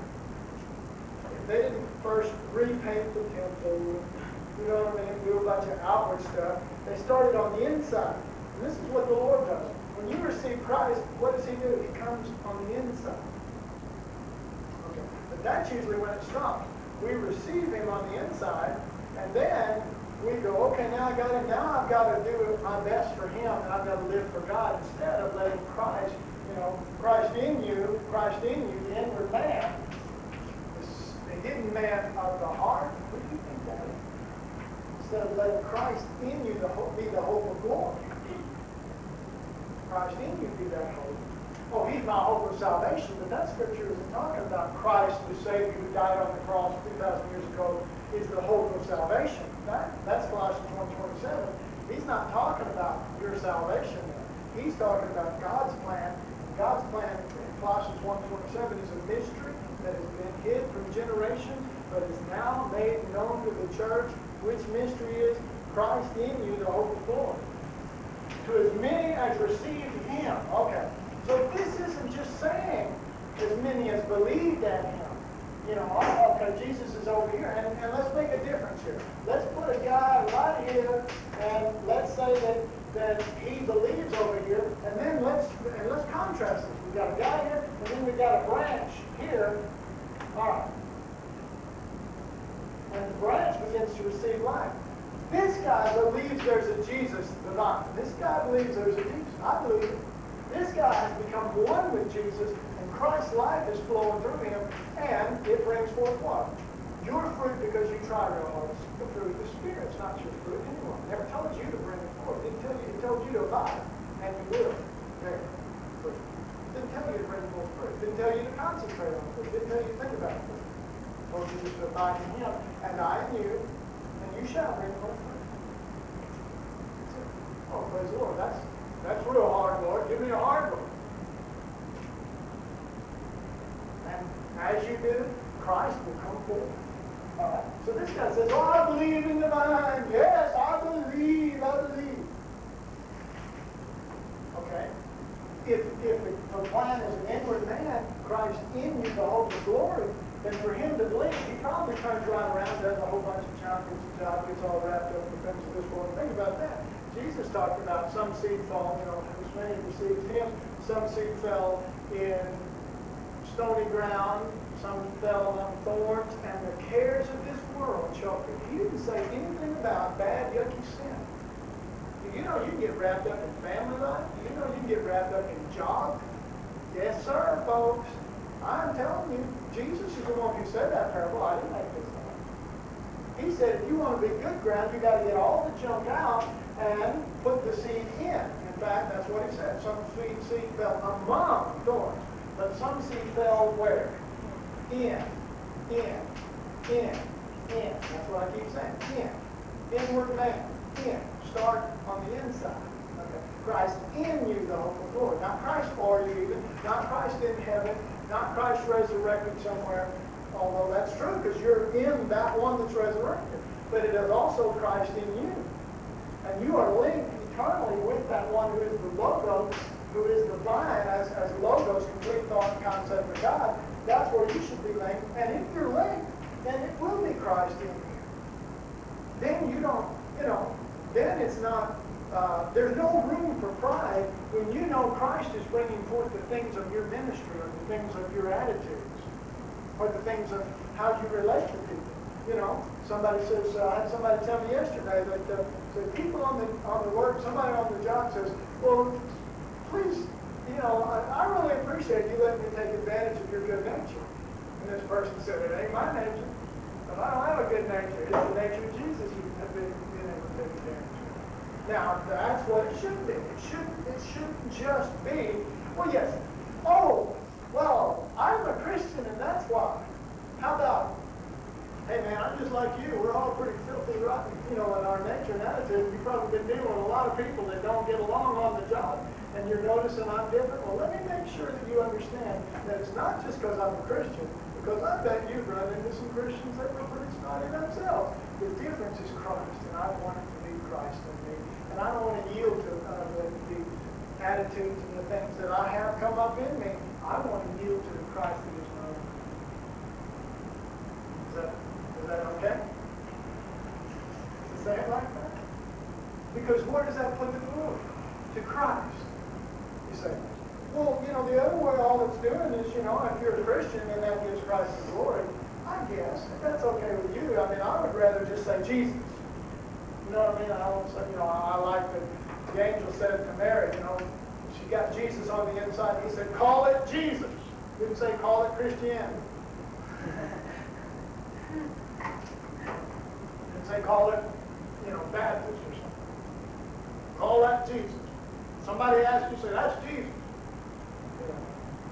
[SPEAKER 1] If they didn't first repaint the temple, you know what I mean, do a bunch of outward stuff, they started on the inside. And this is what the Lord does. When you receive Christ, what does He do? He comes on the inside. Okay. But that's usually when it stops. We receive Him on the inside, and then we go, okay, now I got Him. Now I've got to do my best for Him, and I've got to live for God instead of letting Christ, you know, Christ in you, Christ in you, the inward man, the hidden man of the heart. What do you think that is? Instead of letting Christ in you the hope, be the hope of glory. Christ in you be that hope. Oh, He's my hope of salvation, but that scripture isn't talking about Christ, the Savior who died on the cross two thousand years ago, is the hope of salvation. That, that's Colossians one twenty-seven. He's not talking about your salvation there. He's talking about God's plan. God's plan in Colossians one twenty-seven is a mystery that has been hid from generations, but is now made known to the church, which mystery is Christ in you, the hope of glory. To as many as received Him. Okay. So this isn't just saying as many as believed in Him. You know, oh, okay, Jesus is over here. And, and let's make a difference here. Let's put a guy right here, and let's say that, that he believes over here, and then let's and let's contrast this. We've got a guy here, and then we've got a branch here. All right. And the branch begins to receive life. This guy believes there's a Jesus divine. This guy believes there's a Jesus. I believe it. This guy has become one with Jesus, and Christ's life is flowing through him, and it brings forth what? Your fruit, because you try real hard. It's the fruit of the Spirit. It's not your fruit anymore. It never told you to bring it forth. It didn't tell you, it told you to abide, and you will bear fruit. It didn't tell you to bring forth fruit. It didn't tell you to concentrate on fruit. It didn't tell you to think about fruit. It told you to abide in Him, and I in you, and you shall bring forth fruit. Oh, praise the Lord. That's That's real hard, Lord. Give me a hard one. And as you do, Christ will come forth. All right. So this guy says, oh, I believe in the vine. Yes, I believe, I believe. Okay. If, if the plan is an inward man, Christ in you, the hope of glory, then for him to believe, he probably turns right around, does a whole bunch of chocolates and job, gets all wrapped up in the things of this world. Think about that. Jesus talked about some seed fall, you know, as many received Him, some seed fell in stony ground, some fell on thorns, and the cares of this world choked it. He didn't say anything about bad, yucky sin. You know you can get wrapped up in family life. You know you can get wrapped up in job. Yes, sir, folks. I'm telling you, Jesus is the one who said that parable. I didn't make this up. He said, if you want to be good ground, you got to get all the junk out and put the seed in. In fact, that's what he said. Some seed, seed fell among thorns, but some seed fell where? In, in, in, in. That's what I keep saying. In. Inward man. In. Start on the inside. Okay. Christ in you, the hope of glory. Not Christ for you even, not Christ in heaven, not Christ resurrected somewhere, although that's true because you're in that one that's resurrected. But it is also Christ in you. And you are linked eternally with that one who is the Logos, who is the vine, as, as Logos, complete thought and concept of God. That's where you should be linked. And if you're linked, then it will be Christ in you. Then you don't, you know, then it's not, uh, there's no room for pride when you know Christ is bringing forth the things of your ministry or the things of your attitudes or the things of how you relate to people. You know, somebody says, uh, I had somebody tell me yesterday that uh, the people on the on the work, somebody on the job says, well, please, you know, I, I really appreciate you letting me take advantage of your good nature. And this person said, it ain't my nature. But I don't have a good nature. It's the nature of Jesus you have been, been able to take advantage of. Now, that's what it should be. It shouldn't, it shouldn't just be, well, yes, oh, well, I'm a Christian and that's why. How about, hey man, I'm just like you. We're all pretty filthy rotten, you know, in our nature and attitude. You've probably been dealing with a lot of people that don't get along on the job, and you're noticing I'm different. Well, let me make sure that you understand that it's not just because I'm a Christian, because I bet you've run into some Christians that were pretty snotty themselves. The difference is Christ, and I want it to be Christ in me. And I don't want to yield to uh, the, the attitudes and the things that I have come up in me. I want to yield to the Christ that is my own. Is that Is that okay? To say it like that? Because where does that put the glory? To Christ. You say, well, you know, the other way all it's doing is, you know, if you're a Christian and that gives Christ the glory, I guess, if that's okay with you, I mean, I would rather just say Jesus. You know what I mean? I don't say, you know, I, I like that the angel said to Mary, you know, she got Jesus on the inside. He said, call it Jesus. He didn't say call it Christianity. They call it, you know, Baptist or something. Call that Jesus. Somebody asks you, say, that's Jesus. You know.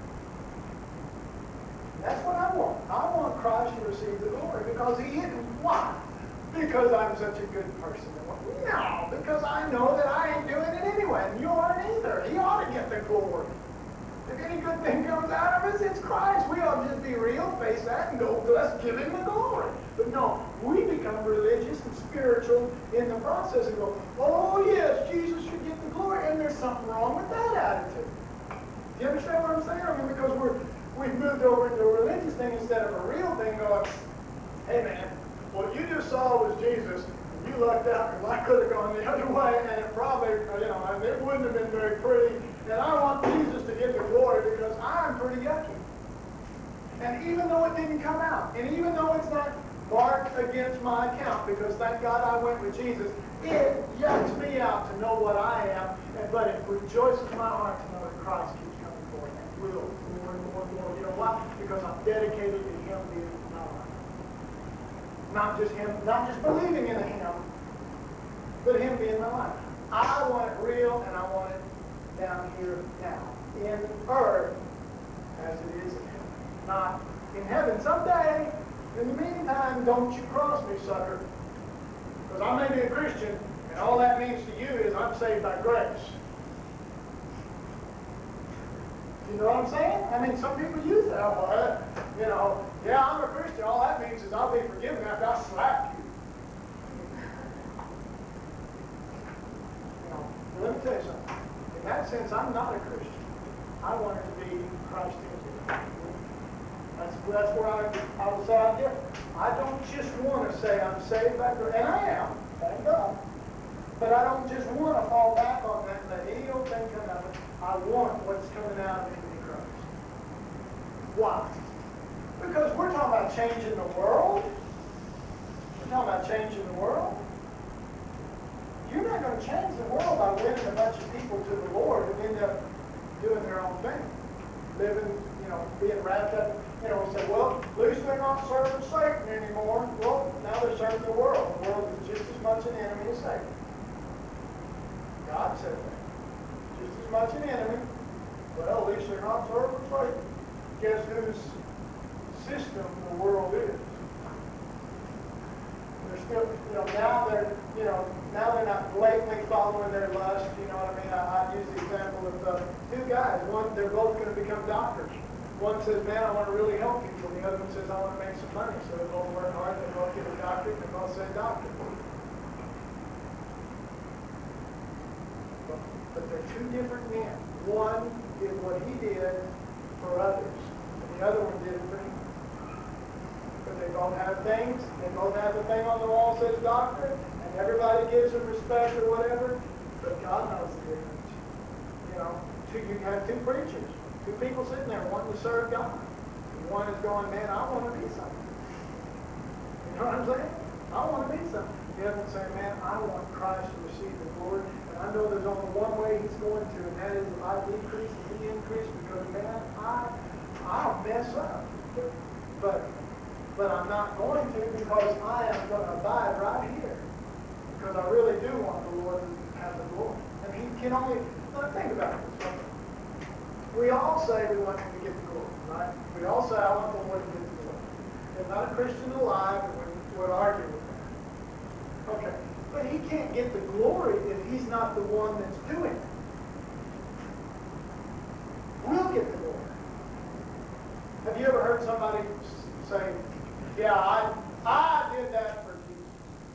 [SPEAKER 1] That's what I want. I want Christ to receive the glory because he isn't. Why? Because I'm such a good person. No, because I know that I ain't doing it anyway, and you aren't either. He ought to get the glory. If any good thing comes out of us, it's Christ. We ought to just be real, face that, and go, let's give him the glory. But no, we become religious and spiritual in the process and go, oh yes, Jesus should get the glory, and there's something wrong with that attitude. Do you understand what I'm saying? I mean, because we're, we've moved over into a religious thing instead of a real thing going, hey man, what you just saw was Jesus, and you lucked out because I could have gone the other way, and it probably, you know, it wouldn't have been very pretty. And I want Jesus to get the glory because I'm pretty yucky. And even though it didn't come out, and even though it's not marked against my account, because thank God I went with Jesus, it yucks me out to know what I am, and, but it rejoices my heart to know that Christ keeps coming forward and will more and more and more. You know why? Because I'm dedicated to him being my life. Not just him, not just believing in him, but him being my life. I want it real, and I want it down here now, in earth as it is in heaven. Not in heaven someday. In the meantime, don't you cross me, sucker. Because I may be a Christian, and all that means to you is I'm saved by grace. You know what I'm saying? I mean, some people use that. Well, you know, yeah, I'm a Christian. All that means is I'll be forgiven after I slap you. You know, let me tell you something. In that sense, I'm not a Christian. I want it to be Christ in me. That's, that's where I, I will say I'm different. I don't just want to say I'm saved by grace, and I am, thank God. But I don't just want to fall back on that and let any old thing come out of it. I want what's coming out of me to be Christ. Why? Because we're talking about changing the world. We're talking about changing the world. You're not going to change the world by winning a bunch of people to the Lord and end up doing their own thing. Living, you know, being wrapped up. You know, we say, well, at least they're not serving Satan anymore. Well, now they're serving the world. The world is just as much an enemy as Satan. God said that. Just as much an enemy. Well, at least they're not serving Satan. Guess whose system the world is? They're you know, you know, now they're, you know, now they're not blatantly following their lust. You know what I mean? I, I use the example of uh, two guys. One, they're both going to become doctors. One says, man, I want to really help people. The other one says, I want to make some money. So they both work hard. They both get a doctorate. They both say doctor. But, but they're two different men. One did what he did for others, and the other one did it for him. But they both have things. They both have the thing on the wall that says doctor, and everybody gives them respect or whatever. But God knows the difference. You know, two, you have two preachers, two people sitting there wanting to serve God. And one is going, man, I want to be something. You know what I'm saying? I want to be something. The other one saying, man, I want Christ to receive the glory. And I know there's only one way he's going to, and that is if I decrease and he increase, because, man, I, I'll mess up. But, but I'm not going to, because I am going to abide right here. Because I really do want the Lord to have the glory. And he can only, now think about this. Right? We all say we want him to get the glory, right? We all say, I want the Lord to get the glory. There's not a Christian alive that would, would argue with that. Okay, but he can't get the glory if he's not the one that's doing it. We'll get the glory. Have you ever heard somebody say, yeah, I, I did that for Jesus?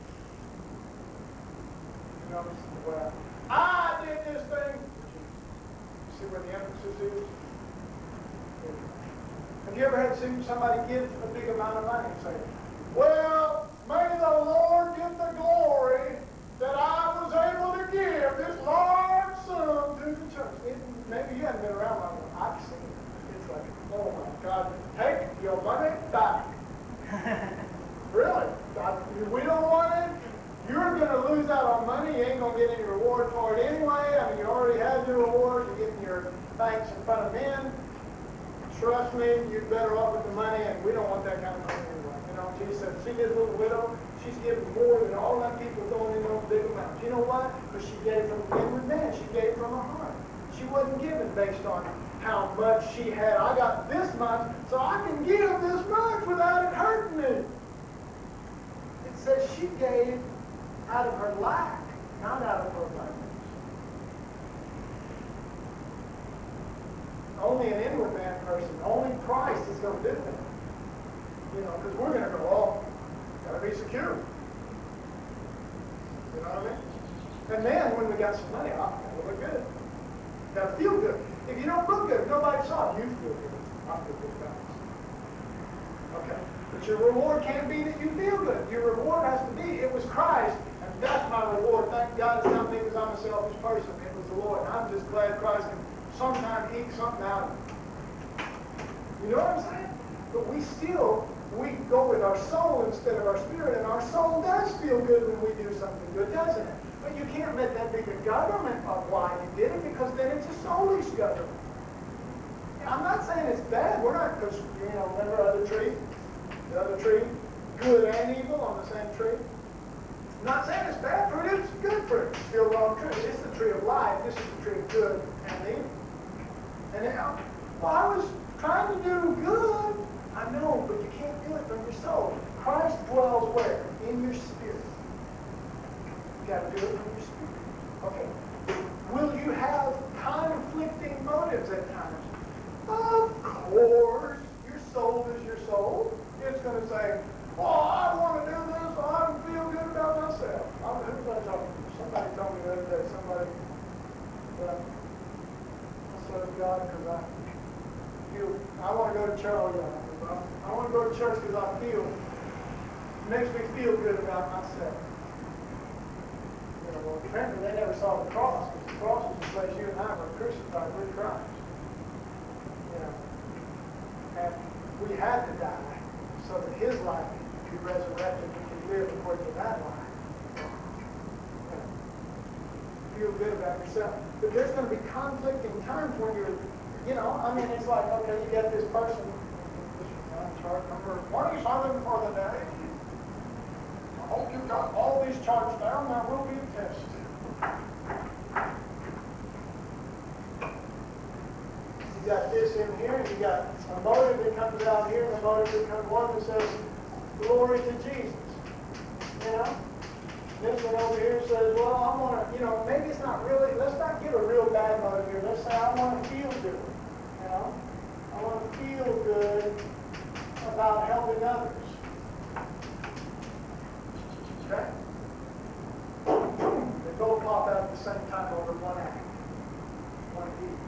[SPEAKER 1] You know, well, I did this thing for Jesus. See where the emphasis is? Have you ever had somebody give a big amount of money and say, well, may the Lord get the glory that I was able to give this large sum to the church? It, maybe you haven't been around long enough. I've seen it. It's like, oh my God, take your money back. Really? God, we don't want it. You're going to lose out on money. You ain't going to get any reward for it anyway. I mean, you already had your reward. You're getting your thanks in front of men. Trust me, you're better off with the money, and we don't want that kind of money anyway. You know, Jesus said, see this little widow? She's giving more than all that people throwing in those big amounts. You know what? Because she gave from the inward man. She gave from her heart. She wasn't giving based on how much she had. I got this much, so I can give this much without it hurting me. It says she gave out of her lack, not out of her abundance. Only an inward man person, only Christ is going to do that. You know, because we're going to go, oh, got to be secure. You know what I mean? And then when we got some money, oh, got to look good. Got to feel good. If you don't look good, if nobody saw it, you feel good. I feel good about it. Okay. But your reward can't be that you feel good. Your reward has to be, it was Christ, and that's my reward. Thank God it's not me because I'm a selfish person. It was the Lord. And I'm just glad Christ can sometimes eke something out of it. You know what I'm saying? But we still, we go with our soul instead of our spirit, and our soul does feel good when we do something good, doesn't it? But you can't let that be the government of why you did it, because then it's a soulish government. I'm not saying it's bad. We're not, because, you know, remember other tree? The other tree? Good and evil on the same tree? I'm not saying it's bad fruit, it's good fruit. It's still wrong tree. It's the tree of life. This is the tree of good and evil. And now, well, I was trying to do good. I know, but you can't do it from your soul. Christ dwells where? In your spirit. You got to do it from your spirit. Okay. Will you have conflicting motives at times? Of course. Your soul is your soul. It's going to say, oh, I want to do this, so I can feel good about myself. I don't know who's I talking to. Somebody told me the other day, somebody, well, I serve God because I feel, I want to go to church. I want to go to church because I feel, it makes me feel good about myself. You know, well, apparently they never saw the cross, because the cross was the place you and I were crucified with Christ. You know, and we had to die so that his life could be resurrected and we could live according to that life. You know, feel good about yourself. But there's going to be conflicting times when you're, you know, I mean, it's like, okay, you get this person, this chart number twenty-seven for the day. I hope you've got all these charts down. There will be a test. You got this in here, and you got a motive that comes out here, and a motive that comes one that says, glory to Jesus. You know? This one over here says, well, I want to, you know, maybe it's not really, let's not give a real bad motive here. Let's say I want to feel good. You know? I want to feel good about helping others. Okay? They both pop out at the same time over one act. One deed.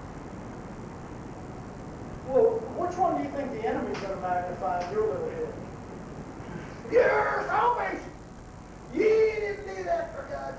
[SPEAKER 1] Well, which one do you think the enemy's going to magnify in your little head? You're selfish! You didn't do that for God.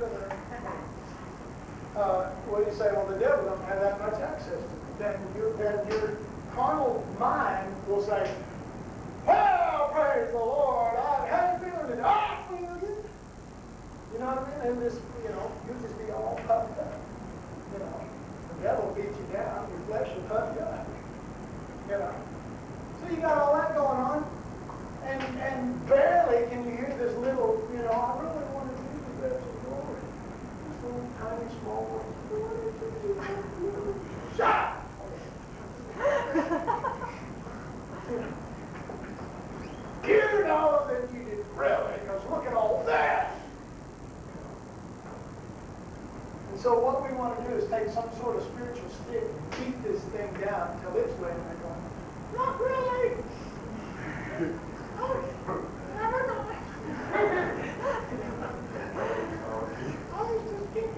[SPEAKER 1] Uh, what do you say? Well, the devil doesn't have that much access to it. Then your, then your carnal mind will say, well, praise the Lord, I had a feeling that I feel you. You know what I mean? And this, you know, you just be all puffed up. You know, the devil will beat you down, your flesh will puff you up. You know. So you got all that going on. And, and barely can you hear this little, you know, I really want to do the best of the Lord. This little tiny small voice. Shut up! You know that you did really, because look at all that. And so what we want to do is take some sort of spiritual stick and beat this thing down until it's ready to go. Not really! Oh, never mind. I was just kidding.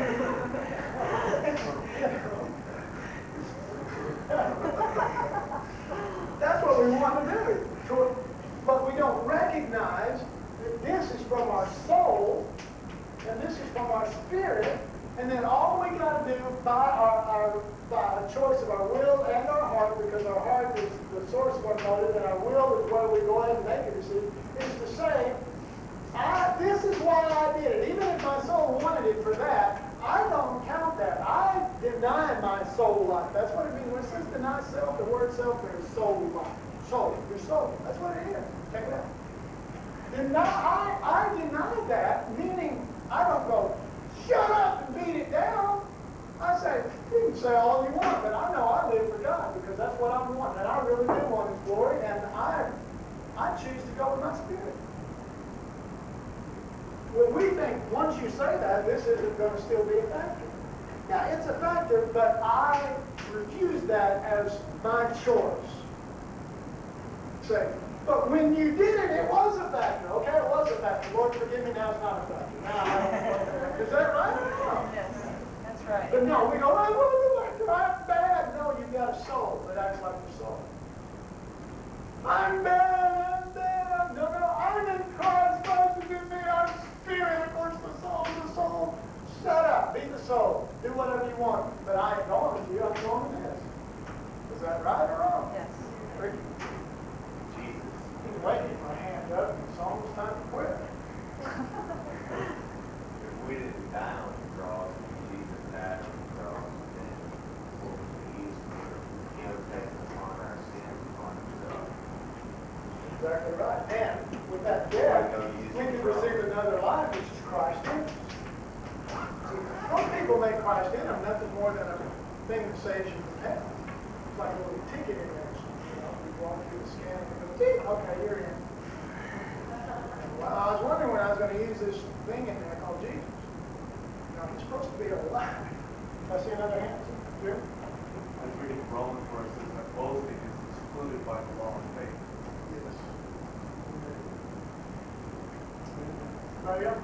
[SPEAKER 1] That's what we want to do. But we don't recognize that this is from our soul, and this is from our spirit, and then all we got to do by our, our by a choice of our will and our heart, because our heart is the source of our motive, and our will is where we go ahead and make a decision, is to say, I, this is why I did it. Even if my soul wanted it for that, I don't count that. I deny my soul life. That's what it means. When it says deny self, the word self there is soul life. Soul. Your soul. That's what it is. Check it out. Deny, I, I deny that, meaning I don't go, shut up and beat it down. I say, you can say all you want, but I know I live for God because that's what I want. And I really do want His glory, and I, I choose to go with my spirit. When we think, once you say that, this isn't going to still be a factor. Yeah, it's a factor, but I refuse that as my choice. Say, but when you did it, it was a factor. Okay, it was a factor. Lord, forgive me, now it's not a factor. Now I don't Is that right or no?
[SPEAKER 2] Yes, that's right.
[SPEAKER 1] But no, we go, I want to be like that. I'm bad. No, you've got a soul that acts like your soul. I'm bad, I'm bad, I'm no, no, I'm in Christ, Christ is in me, I'm spirit, of course the soul, the soul. Shut up, be the soul. Do whatever you want. But I ain't going with you, I'm going with this. Is that right or wrong?
[SPEAKER 2] Yes.
[SPEAKER 1] Ricky? Jesus. He's waiting for my hand up, and it's almost time to quit.
[SPEAKER 3] If we didn't die on the cross, Jesus died on the cross, then what was the use for Him taking upon our sins upon Himself?
[SPEAKER 1] Exactly right. And with that death, we can receive another life, which is Christ in us. See, most people make Christ in them nothing more than a thing that saves you from hell. It's like a little ticket in there. You know, you walk through the scan and go, tick, okay, you're in. Well, I was wondering when I was going to use this thing in there called Jesus. You know, he's supposed to be alive. I see another hand. Jim?
[SPEAKER 4] I was reading Romans where it says that boasting is excluded by the law of faith.
[SPEAKER 1] Yes. Right here.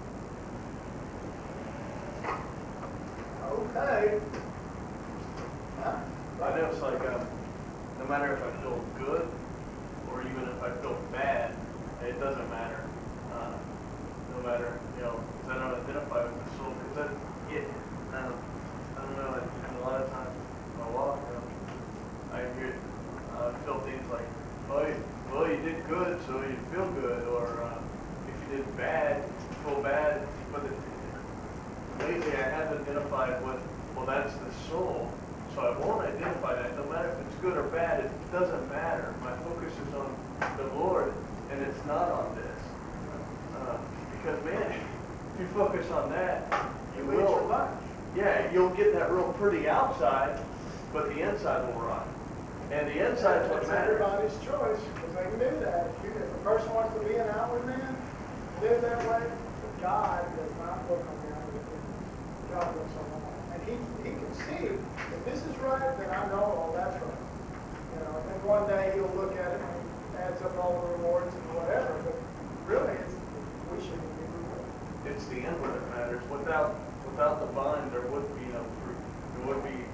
[SPEAKER 1] Okay. Huh?
[SPEAKER 4] I know it's like, um, no matter if I feel good or even if I feel bad, it doesn't matter. Uh, no matter, you know, because I don't identify with the soul. Because I get, um, I don't know, and, and a lot of times in my walk, you know, I hear, uh, feel things like, oh, you, well, you did good, so you feel good, or uh, if you did bad, you feel bad. But it, lately, I have identified with, well, that's the soul. So I won't identify that. No matter if it's good or bad, it doesn't matter. My focus is on the Lord, and it's not on this. Uh, because, man, if you focus on that, you
[SPEAKER 1] You eat your
[SPEAKER 4] will.
[SPEAKER 1] lunch.
[SPEAKER 4] Yeah, you'll get that real pretty outside, but the inside will rot. And the inside's what
[SPEAKER 1] It's
[SPEAKER 4] matters.
[SPEAKER 1] everybody's choice, because they can do that. If, you, if a person wants to be an outward man, live that way, but God does not look on the outer appearance. God looks on the heart. And he, he can see, if this is right, then I know all that's right. You know, and one day he'll look at it and adds up all the rewards and whatever, but really, it's, we shouldn't be rewarded.
[SPEAKER 4] It's the end that matters. Without, without the vine, there would be no fruit. There would be